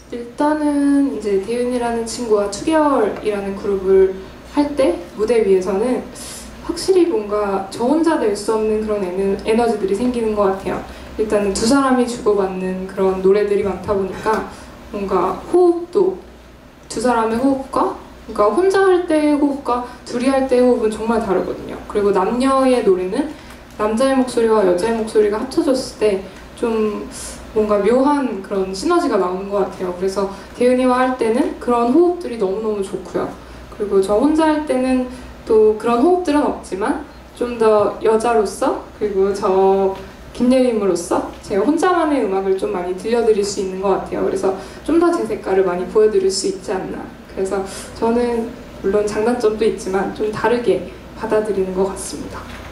일단은 이제 대윤이라는 친구와 2개월이라는 그룹을 할 때 무대 위에서는 확실히 뭔가 저 혼자 낼 수 없는 그런 에너지들이 생기는 것 같아요. 일단은 두 사람이 주고받는 그런 노래들이 많다 보니까 뭔가 호흡도 두 사람의 호흡과 그러니까 혼자 할 때의 호흡과 둘이 할 때의 호흡은 정말 다르거든요. 그리고 남녀의 노래는 남자의 목소리와 여자의 목소리가 합쳐졌을 때 좀 뭔가 묘한 그런 시너지가 나오는 것 같아요. 그래서 대윤이와 할 때는 그런 호흡들이 너무너무 좋고요. 그리고 저 혼자 할 때는 또 그런 호흡들은 없지만 좀 더 여자로서 그리고 저 김예림으로서 제가 혼자만의 음악을 좀 많이 들려드릴 수 있는 것 같아요. 그래서 좀 더 제 색깔을 많이 보여드릴 수 있지 않나. 그래서 저는 물론 장단점도 있지만 좀 다르게 받아들이는 것 같습니다.